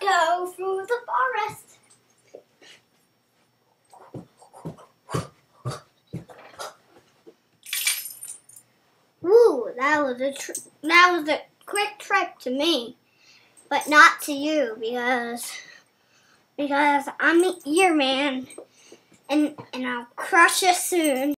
go through the forest. Woo, that was a quick trip to me, but not to you because I'm the Earman, and I'll crush you soon.